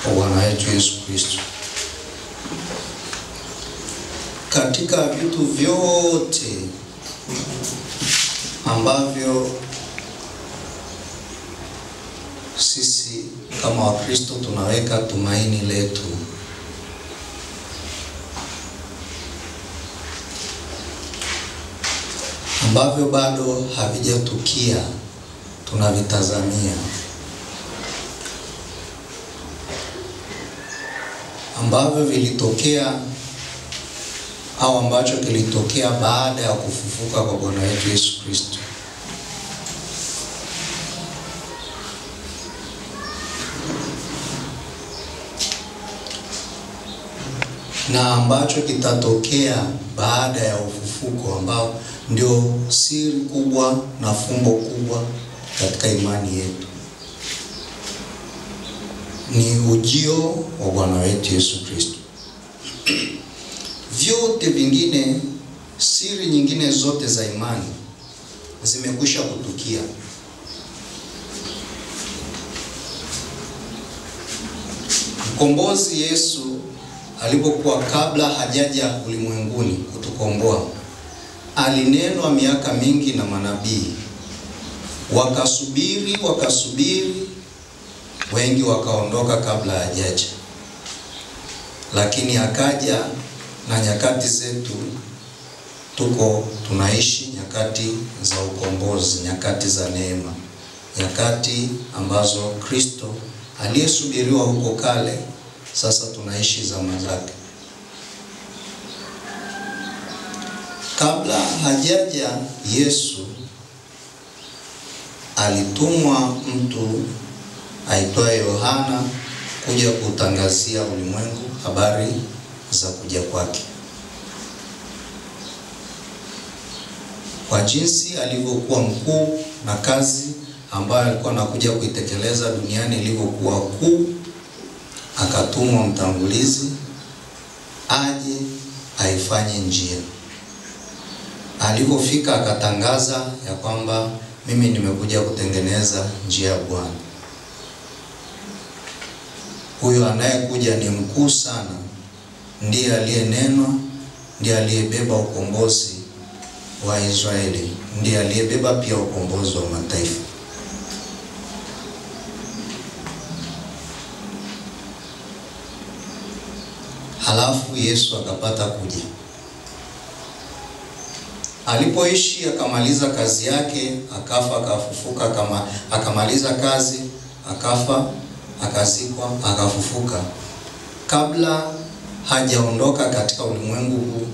kwa Bwana wetu Yesu Kristo. Katika vitu vyote ambavyo sisi kama Wakristo tunaweka tumaini letu, ambavyo bado havijatukia, tunavitazamia, ambavyo vilitokea au ambacho kilitokea baada ya kufufuka kwa Bwana wetu Yesu Kristo, na ambacho kitatokea baada ya ufufuko, ambao ndio siri kubwa na fumbo kubwa katika imani yetu, ni ujio wa Bwana wetu Yesu Kristo. Vyote vingine, siri nyingine zote za imani zimekwisha kutukia. Mkombozi Yesu alipokuwa kabla hajaja ulimwenguni kutukomboa, alinenwa miaka mingi na manabii. Wakasubiri, wengi wakaondoka kabla hajaja. Lakini akaja, na nyakati zetu tunaishi nyakati za ukombozi, nyakati za neema, nyakati ambazo Kristo aliyesubiriwa huko kale sasa tunaishi zama zake. Kabla hajaja Yesu, alitumwa mtu aitwaye Yohana kuja kutangazia ulimwengu habari za kuja kwake. Kwa jinsi alivyokuwa mkuu na kazi ambayo alikuwa anakuja kuitekeleza duniani ilivyokuwa kuu, akatumwa mtangulizi aje aifanye njia. Alipofika akatangaza ya kwamba mimi nimekuja kutengeneza njia ya Bwana. Huyo anayekuja ni mkuu sana, ndiye aliyenenwa, ndiye aliyebeba ukombozi wa Israeli, ndiye aliyebeba pia ukombozi wa mataifa. Halafu Yesu akapata kuja. Alipoishi akamaliza kazi yake, akafa, akafufuka, kama akamaliza kazi, akafa, akazikwa, akafufuka. Kabla hajaondoka katika ulimwengu huu,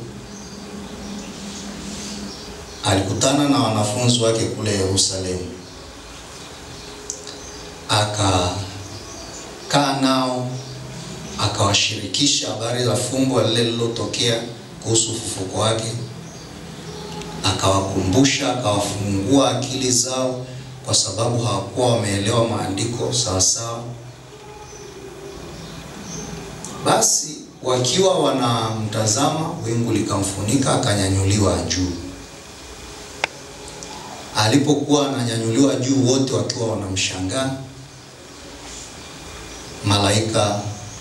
alikutana na wanafunzi wake kule Yerusalemu. Akakaa nao, akawashirikisha habari za fumbo lile lililotokea kuhusu ufufuko wake. Akawakumbusha, akawafungua akili zao, kwa sababu hawakuwa wameelewa maandiko sawa sawa. Basi wakiwa wanamtazama, wingu likamfunika, akanyanyuliwa juu. Alipokuwa ananyanyuliwa juu, wote wakiwa wanamshangaa, malaika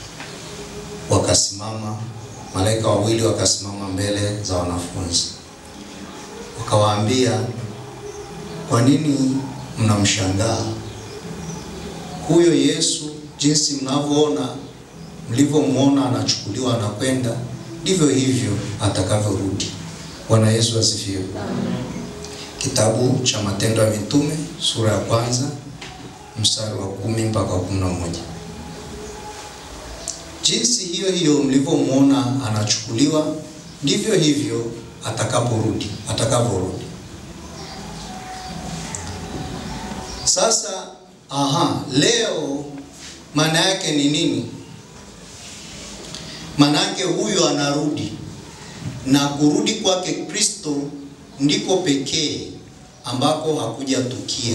wawili wakasimama mbele za wanafunzi. Wakawaambia, kwa nini mnamshangaa? Huyo Yesu, jinsi mlivyomuona anachukuliwa na kwenda, ndivyo hivyo atakavyorudi. Bwana Yesu asifiwe. Kitabu cha Matendo ya Mitume sura ya 1 mstari wa 10 mpaka 11. Jinsi hiyo mlivyomuona anachukuliwa, ndivyo hivyo atakaporudi. Sasa leo maana yake ni nini? Maana yake huyu anarudi, na kurudi kwake Kristo ndiko pekee ambako hakujatukia.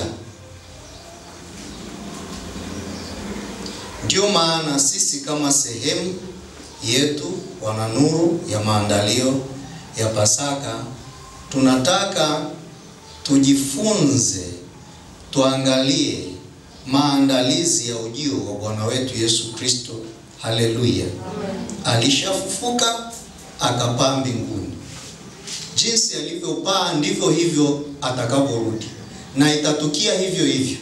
Ndio maana sisi kama sehemu yetu wana nuru ya maandalio ya Pasaka, tunataka tujifunze, tuangalie maandalizi ya ujio wa Bwana wetu Yesu Kristo. Haleluya. Alishafufuka akapaa mbinguni. Jinsi alivyopaa ndivyo hivyo atakaporudi, na itatukia hivyo hivyo.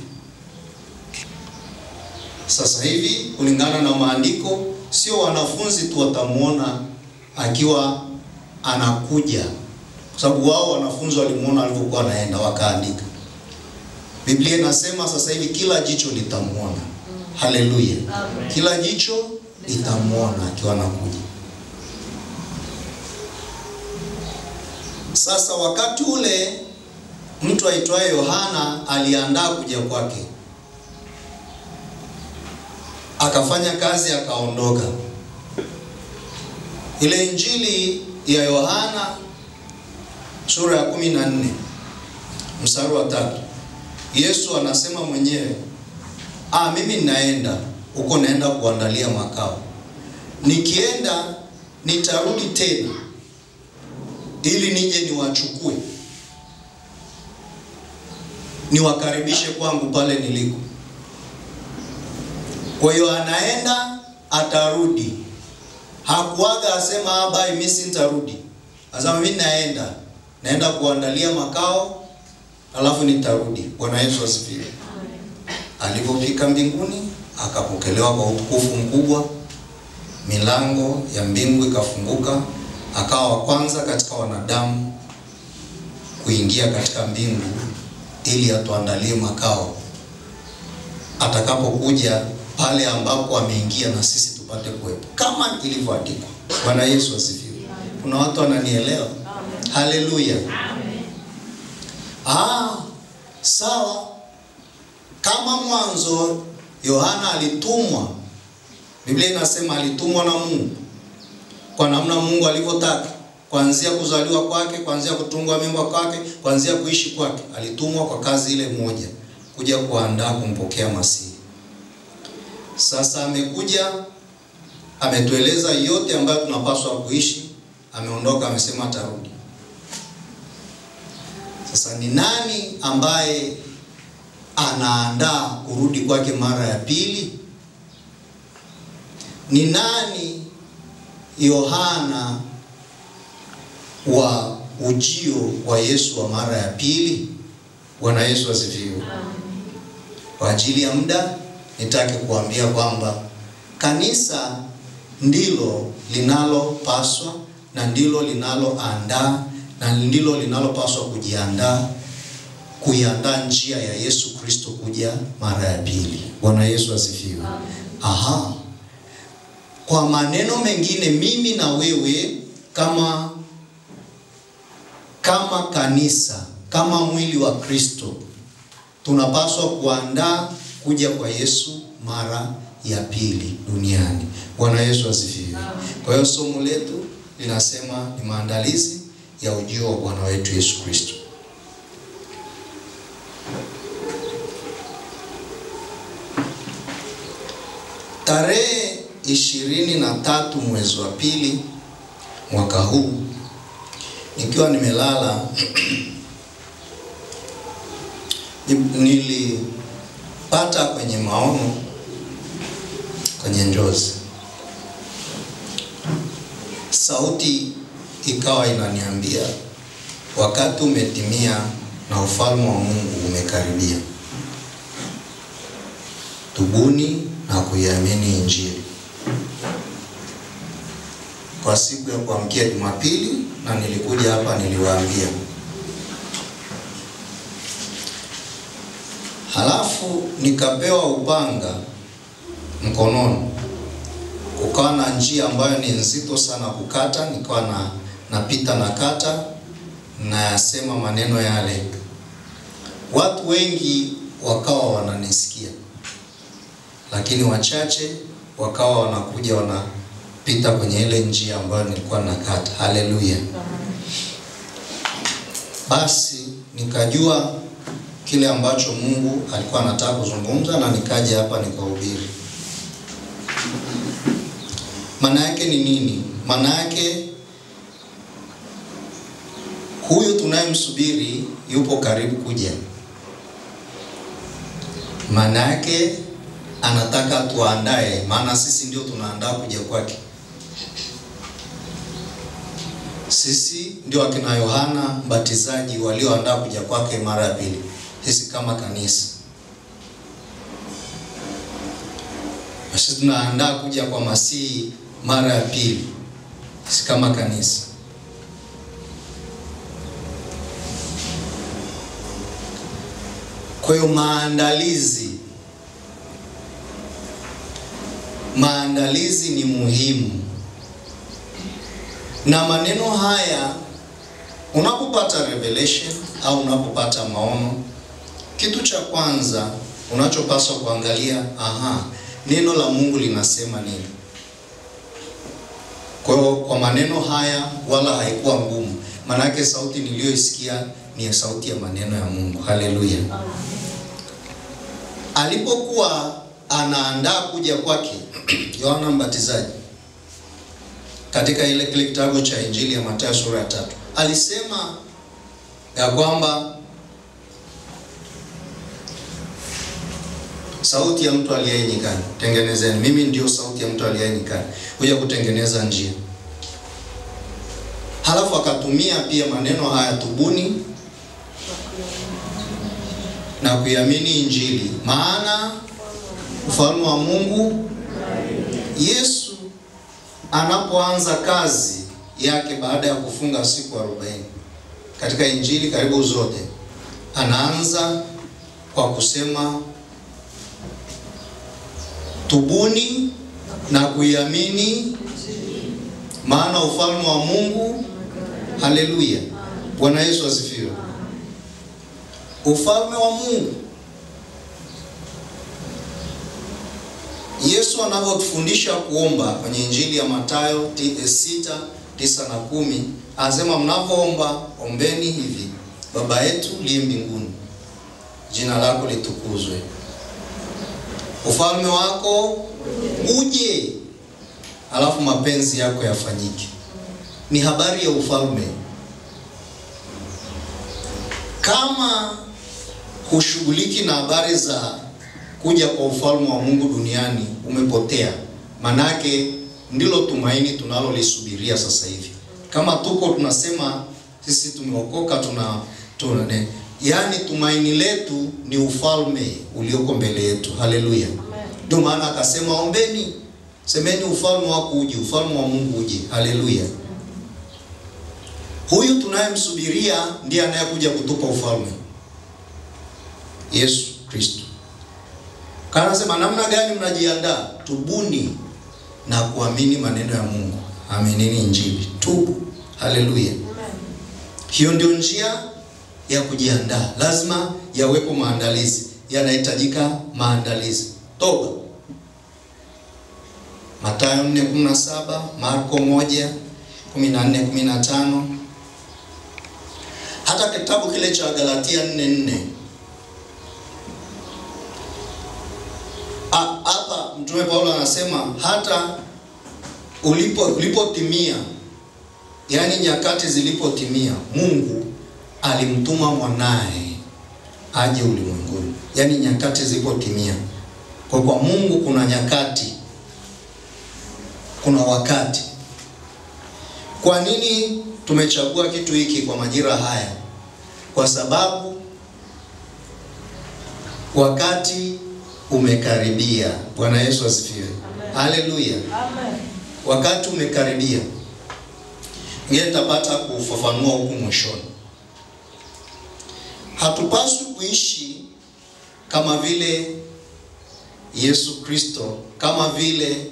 Sasa hivi kulingana na maandiko, sio wanafunzi tu watamuona akiwa anakuja, kwa sababu wao wanafunzi walimuona alipokuwa anaenda wakaandika. Biblia inasema sasa hivi kila jicho litamuona. Haleluya. Kila jicho litamuona akiwa anakuja. Sasa wakati ule mtu aitwaye Yohana aliandaa kuja kwake, akafanya kazi akaondoka. Ile Injili ya Yohana sura ya 14 mstari wa 3, Yesu anasema mwenyewe, mimi ninaenda huko, naenda kuandalia makao. Nikienda nitarudi tena ili nije niwachukue, niwakaribishe kwangu pale niliko. Kwa hiyo anaenda, atarudi. Hakuaga asema bye, mimi sitarudi. Asema mimi naenda kuandalia makao, alafu nitarudi. Bwana Yesu asifiwe. Alipofika mbinguni akapokelewa kwa utukufu mkubwa. Milango ya mbingu ikafunguka, akawa wa kwanza katika wanadamu kuingia katika mbingu ili atuandalie makao atakapokuja, pale ambapo ameingia na sisi tupate kuwepo kama ilivyoandikwa. Bwana Yesu asifiwe. Kuna watu wananielewa? Haleluya. Sawa. Kama mwanzo Yohana alitumwa, Biblia inasema alitumwa na Mungu kwa namna Mungu alivyotaka, kuanzia kuzaliwa kwake, kuanzia kutungwa mimba kwake, kuanzia kuishi kwake, alitumwa kwa kazi ile moja, kuja kuandaa kumpokea Masihi. Sasa amekuja, ametueleza yote ambayo tunapaswa kuishi, ameondoka, amesema atarudi. Sasa ni nani ambaye anaandaa kurudi kwake mara ya pili? Ni nani Yohana wa ujio wa Yesu wa mara ya pili? Bwana Yesu asifiwe. Kwa ajili ya muda nitake kuambia kwamba kanisa ndilo linalopaswa na ndilo linaloandaa na ndilo linalopaswa kujiandaa kuiandaa njia ya Yesu Kristo kuja mara ya pili. Bwana Yesu asifiwe. Kwa maneno mengine, mimi na wewe kama kanisa, kama mwili wa Kristo, tunapaswa kuandaa kuja kwa Yesu mara ya pili duniani. Bwana Yesu asifiwe. Kwa hiyo somo letu linasema ni maandalizi ya ujio wa Bwana wetu Yesu Kristo. Tarehe 23 mwezi wa pili mwaka huu, nikiwa nimelala nilipata kwenye maono, kwenye njozi, sauti ikawa inaniambia, wakati umetimia na ufalme wa Mungu umekaribia. Tubuni na kuiamini Injili. Kwa siku ya kuamkia Jumapili, na nilikuja hapa niliwaambia. Halafu nikapewa upanga mkononi. Kukawa na njia ambayo ni nzito sana kukata, nikawa napita na kata na yasema maneno yale. Watu wengi wakawa wananisikia, lakini wachache wakawa wanakuja wanapita kwenye ile njia ambayo nilikuwa nakata. Haleluya. Basi nikajua kile ambacho Mungu alikuwa anataka kuzungumza, na nikaja hapa nikahubiri. Maana yake ni nini? Maana yake huyu tunayemsubiri yupo karibu kuja. Maana yake anataka tuandae, maana sisi ndio tunaandaa kuja kwake. Sisi ndio akina Yohana Mbatizaji walioandaa kuja kwake mara ya pili. Sisi kama kanisa, sisi tunaandaa kuja kwa Masihi mara ya pili. Sisi kama kanisa. Kwa hiyo maandalizi ni muhimu. Na maneno haya unapopata revelation au unapopata maono, kitu cha kwanza unachopaswa kuangalia, neno la Mungu linasema nini? Kwa hiyo kwa maneno haya wala haikuwa ngumu. Maana yake sauti niliyoisikia ni sauti ya maneno ya Mungu. Haleluya. Alipokuwa anaandaa kuja kwake Yohana Mbatizaji, katika kile kitabu cha Injili ya Mathayo sura ya 3, alisema ya kwamba sauti ya mtu aliye nyikani, tengenezeni. Mimi ndio sauti ya mtu aliye nyikani, kuja kutengeneza njia. Halafu akatumia pia maneno haya, tubuni na kuiamini Injili, maana ufalme wa Mungu. Yesu anapoanza kazi yake baada ya kufunga siku 40, katika Injili karibu zote anaanza kwa kusema tubuni na kuiamini, maana ufalme wa Mungu. Haleluya. Bwana Yesu asifiwe. Ufalme wa Mungu. Yesu anavyotufundisha kuomba kwenye Injili ya Mathayo 6:9 na 10, anasema mnapoomba ombeni hivi: Baba yetu uliye mbinguni, jina lako litukuzwe. Ufalme wako uje, alafu mapenzi yako yafanyike. Ni habari ya ufalme. Kama hushughuliki na habari za kuja kwa ufalme wa Mungu duniani, umepotea. Manake ndilo tumaini tunalolisubiria sasa hivi. Kama tuko tunasema sisi tumeokoka, yani tumaini letu ni ufalme ulioko mbele yetu. Haleluya. Ndio maana akasema ombeni, semeni ufalme wako uje, ufalme wa Mungu uje. Haleluya. Huyu tunayemsubiria ndiye anayekuja kutupa ufalme, Yesu Kristo. Kana sema namna gani mnajiandaa? Tubuni na kuamini maneno ya Mungu. Aminini Injili. Tubu. Haleluya. Hiyo ndio njia ya kujiandaa. Lazima yawepo maandalizi. Yanahitajika maandalizi. Toba. Mathayo 4:17, Marko 1:14-15. Hata kitabu kile cha Galatia 4:4. Hapa Mtume Paulo anasema hata ulipotimia, yani nyakati zilipotimia, Mungu alimtuma mwanae aje ulimwenguni. Yani nyakati zilipotimia. Kwa Mungu kuna nyakati, kuna wakati. Kwa nini tumechagua kitu hiki kwa majira haya? Kwa sababu wakati umekaribia. Bwana Yesu asifiwe. Haleluya. Amen. Wakati umekaribia. Nitapata kufafanua huku mwishoni. Hatupaswi kuishi kama vile Yesu Kristo, kama vile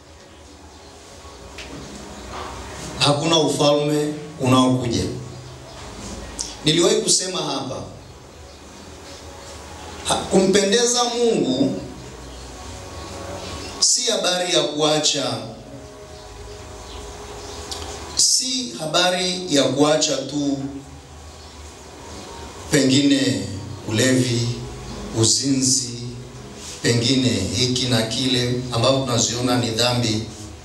hakuna ufalme unaokuja. Niliwahi kusema hapa, kumpendeza Mungu si habari ya kuacha, si habari ya kuacha tu pengine ulevi, uzinzi, pengine hiki na kile ambapo tunaziona ni dhambi.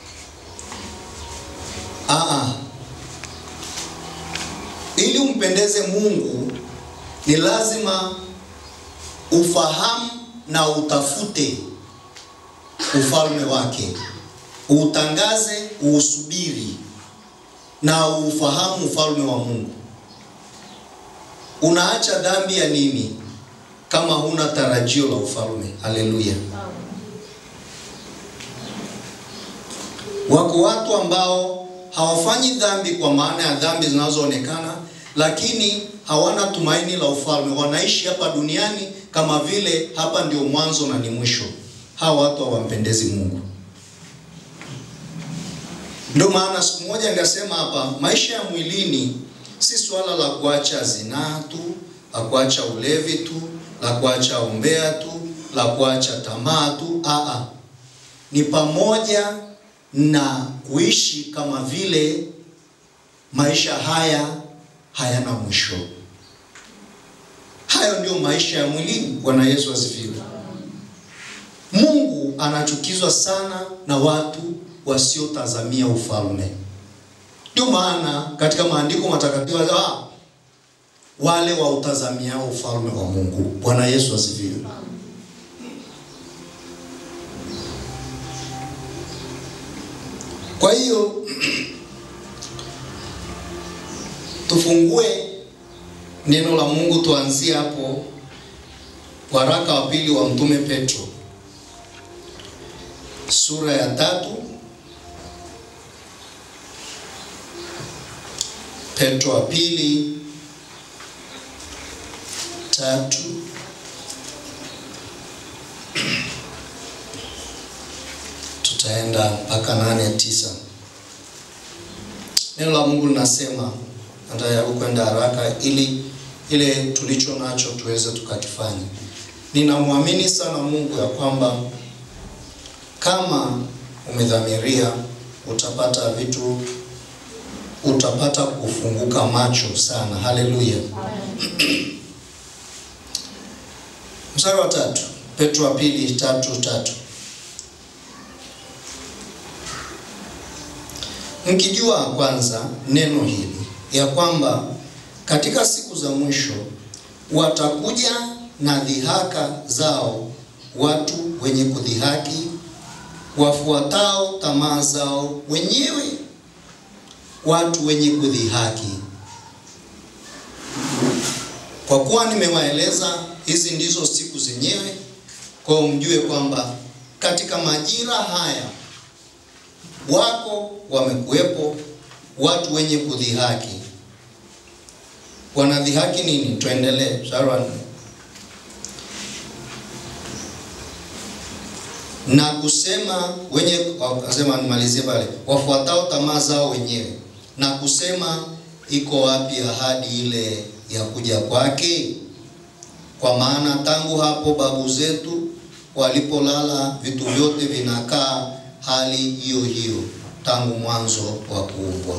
Ili umpendeze Mungu ni lazima ufahamu na utafute ufalme wake, utangaze, usubiri na ufahamu ufalme wa Mungu. Unaacha dhambi ya nini kama huna tarajio la ufalme? Haleluya. Wako watu ambao hawafanyi dhambi kwa maana ya dhambi zinazoonekana, lakini hawana tumaini la ufalme. Wanaishi hapa duniani kama vile hapa ndio mwanzo na ni mwisho. Hawa watu hawampendezi Mungu. Ndio maana siku moja ningesema hapa, maisha ya mwilini si swala la kuacha zinaa tu, la kuacha ulevi tu, la kuacha umbea tu, la kuacha tamaa tu. Ni pamoja na kuishi kama vile maisha haya hayana mwisho. Hayo ndio maisha ya mwilini. Bwana Yesu asifiwe. Mungu anachukizwa sana na watu wasiotazamia ufalme. Ndio maana katika maandiko matakatifu wale wautazamia ufalme wa Mungu. Bwana Yesu asifiwe. Kwa hiyo tufungue neno la Mungu, tuanzie hapo. Waraka wa pili wa Mtume Petro, sura ya 3. Petro wa pili 3 tutaenda mpaka 8-9. Neno la Mungu linasema, nataka kwenda haraka ili ile tulicho nacho tuweze tukakifanya. Ninamwamini sana Mungu ya kwamba kama umedhamiria utapata vitu, utapata kufunguka macho sana. Haleluya. Mstari wa 3, Petro wa pili 3:3. Mkijua kwanza neno hili ya kwamba katika siku za mwisho watakuja na dhihaka zao watu wenye kudhihaki, wafuatao tamaa zao wenyewe. Watu wenye kudhihaki. Kwa kuwa nimewaeleza hizi ndizo siku zenyewe, kwa mjue kwamba katika majira haya wako wamekuwepo watu wenye kudhihaki. Wanadhihaki nini? Tuendelee. Na kusema wenye, akasema nimalizie pale, wafuatao tamaa zao wenyewe, na kusema iko wapi ahadi ile ya kuja kwake? Kwa maana tangu hapo babu zetu walipolala vitu vyote vinakaa hali hiyo hiyo tangu mwanzo wa kuumbwa.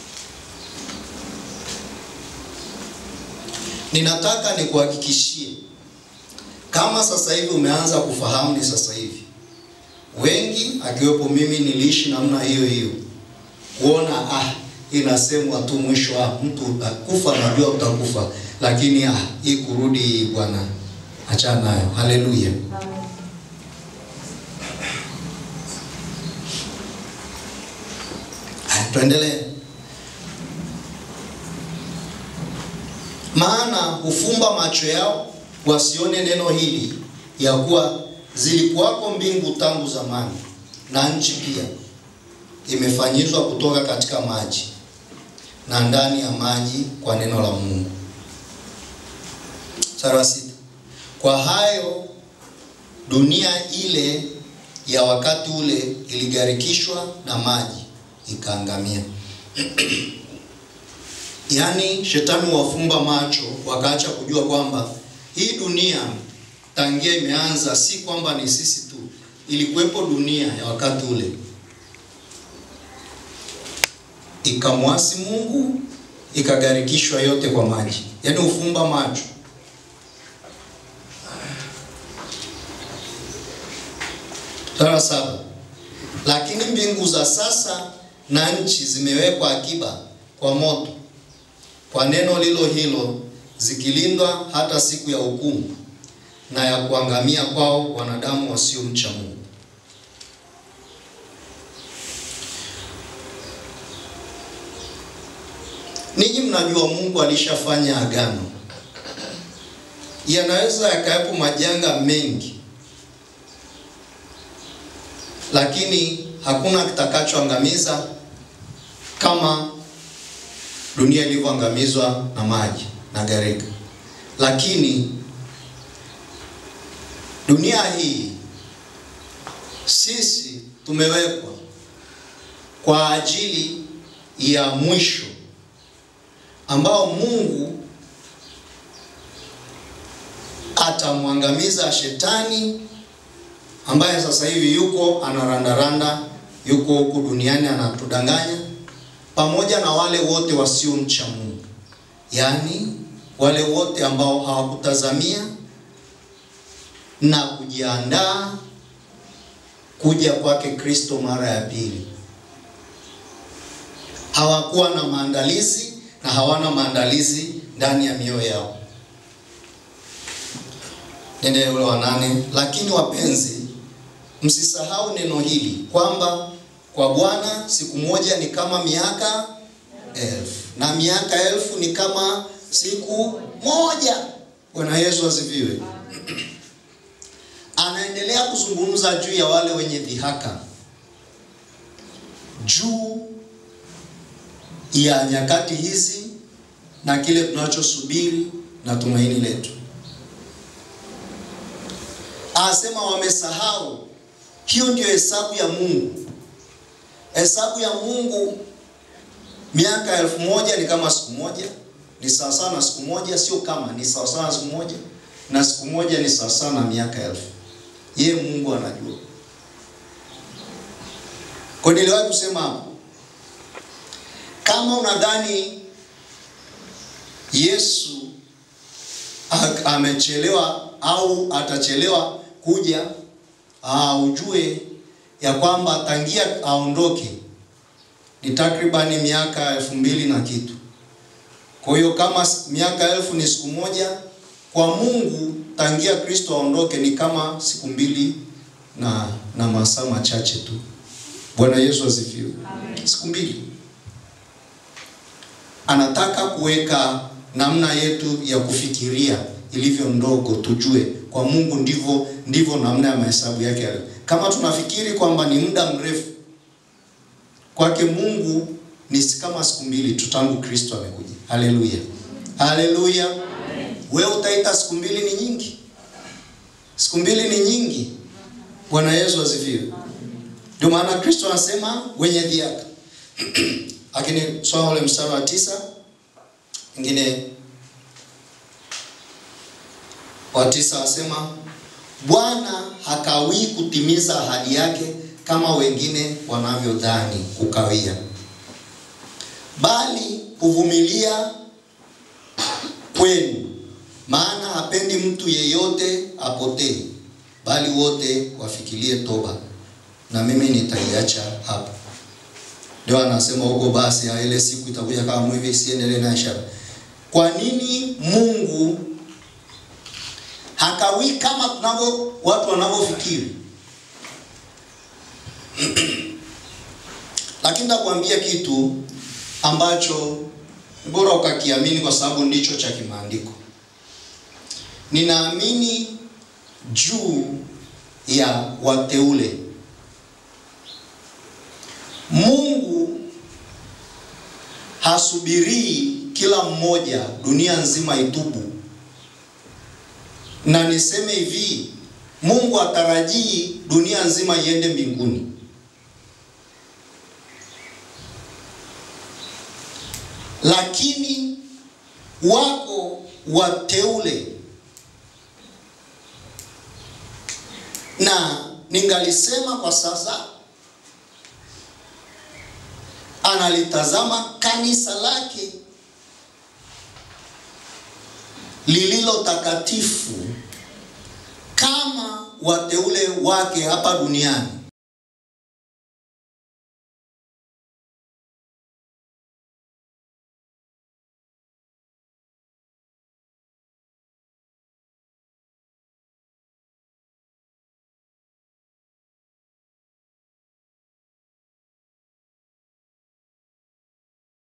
Ninataka nikuhakikishie, kama sasa hivi umeanza kufahamu, ni sasa hivi wengi akiwepo mimi niliishi namna hiyo hiyo, kuona inasemwa tu mwisho mtu utakufa, najua utakufa, lakini hii kurudi Bwana achana nayo. Haleluya. Tuendelee. Maana hufumba macho yao wasione neno hili, ya kuwa zilikuwako mbingu tangu zamani, na nchi pia imefanyizwa kutoka katika maji na ndani ya maji kwa neno la Mungu. Sura 6. Kwa hayo dunia ile ya wakati ule iligarikishwa na maji ikaangamia. Yaani shetani wafumba macho wakaacha kujua kwamba hii dunia tangia imeanza si kwamba ni sisi tu, ilikuwepo dunia ya wakati ule. Ikamwasi Mungu, ikagarikishwa yote kwa maji. Yaani ufumba macho. Sura 7. Lakini mbingu za sasa na nchi zimewekwa akiba kwa moto, kwa neno lilo hilo, zikilindwa hata siku ya hukumu. na ya kuangamia kwao wanadamu wasiomcha Mungu. Ninyi mnajua Mungu alishafanya agano. Yanaweza yakawepo majanga mengi, lakini hakuna kitakachoangamiza kama dunia ilivyoangamizwa na maji na gharika. Lakini dunia hii sisi tumewekwa kwa ajili ya mwisho ambao Mungu atamwangamiza shetani ambaye sasa hivi yuko anarandaranda, yuko huku duniani anatudanganya, pamoja na wale wote wasiomcha Mungu. Yaani wale wote ambao hawakutazamia na kujiandaa kuja kwake Kristo mara ya pili. Hawakuwa na maandalizi na hawana maandalizi ndani ya mioyo yao. Nende ule wa 8. Lakini wapenzi, msisahau neno hili kwamba kwa Bwana siku moja ni kama miaka 1000 na miaka 1000 ni kama siku moja. Bwana Yesu asifiwe. Anaendelea kuzungumza juu ya wale wenye dhihaka, juu ya nyakati hizi na kile tunachosubiri na tumaini letu. Anasema wamesahau. Hiyo ndio hesabu ya Mungu. Hesabu ya Mungu, miaka 1000 ni kama siku moja, ni sawa sawa na siku moja, sio kama, ni sawa sawa na siku moja, na siku moja ni sawa sawa na miaka 1000. Yeye Mungu anajua. Kwa niliwahi kusema hapo, kama unadhani Yesu amechelewa au atachelewa kuja, ujue ya kwamba tangia aondoke ni takribani miaka 2000 na kitu. Kwa hiyo kama miaka 1000 ni siku moja, kwa Mungu tangia Kristo aondoke ni kama siku 2 na masaa machache tu. Bwana Yesu asifiwe. Siku 2. Anataka kuweka namna yetu ya kufikiria ilivyo ndogo, tujue kwa Mungu ndivyo namna ya mahesabu yake yale. Kama tunafikiri kwamba ni muda mrefu, kwake Mungu ni kama siku 2 tu tangu Kristo amekuja. Haleluya. Haleluya. Wewe utaita siku 2 ni nyingi? Siku 2 ni nyingi. Bwana Yesu asifiwe. Ndio maana Kristo anasema wenye dhihaka. Lakini swala ule mstari wa 9 ingine wa 9 asema Bwana hakawii kutimiza ahadi yake kama wengine wanavyodhani kukawia, bali kuvumilia kwenu, maana hapendi mtu yeyote apotee, bali wote wafikirie toba. Na mimi nitaiacha hapo. Ndio anasema huko basi ile siku itakuja kama mwivi, siendelee na ishara. Kwa nini Mungu hakawi kama watu wanavyofikiri? Lakini nakwambia kitu ambacho bora ukakiamini kwa sababu ndicho cha kimaandiko. Ninaamini juu ya wateule. Mungu hasubiri kila mmoja dunia nzima itubu. Na niseme hivi, Mungu atarajii dunia nzima iende mbinguni. Lakini wako wateule. Na ningalisema kwa sasa analitazama kanisa lake lililo takatifu kama wateule wake hapa duniani.